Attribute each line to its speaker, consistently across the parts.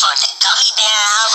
Speaker 1: for the gummy bear album.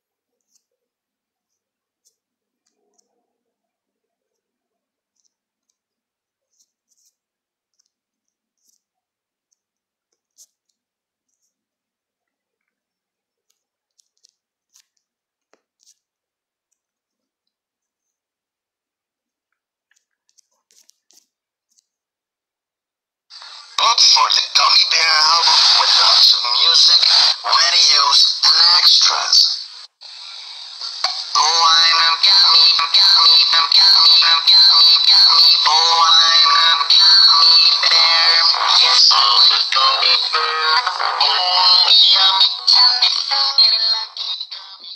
Speaker 1: Vote for the gummy bear album with lots of music, videos, and extras. Oh, I'm a gummy, gummy, gummy, gummy, gummy. Oh, I'm a gummy bear. Yes, I'm a gummy bear. Oh, yummy, yummy, lucky gummy.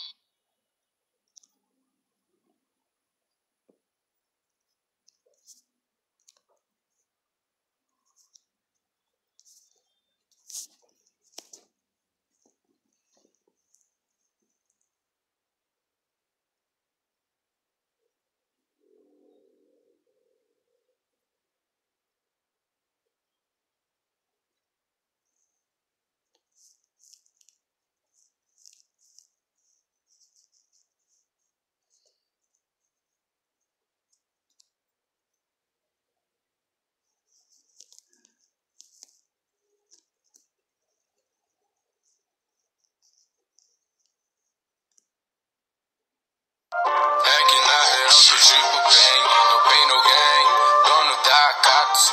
Speaker 2: Hacking out here, I'm so triple bang. No pain, no gain. Gonna die, got to.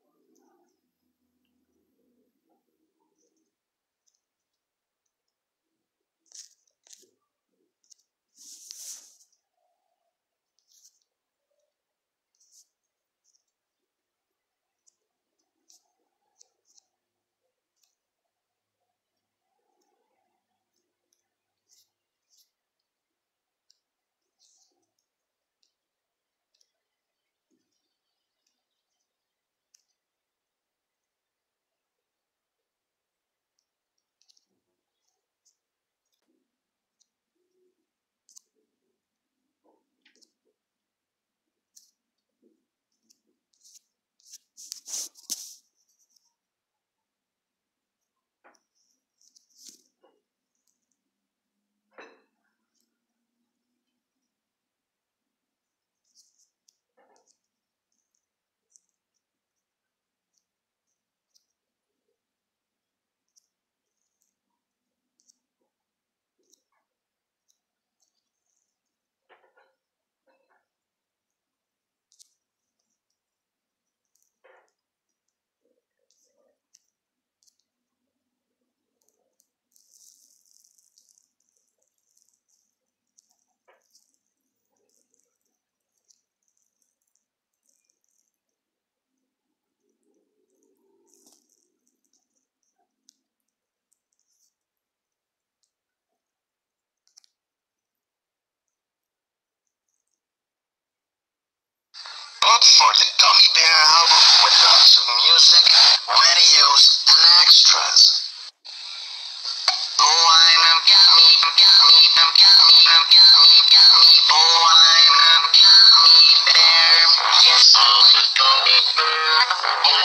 Speaker 2: Vote for the gummy bear album with lots of music, videos, and extras. Oh, I'm a gummy, gummy, gummy, gummy, gummy. Oh, I'm a gummy bear. Yes, I'm a gummy bear.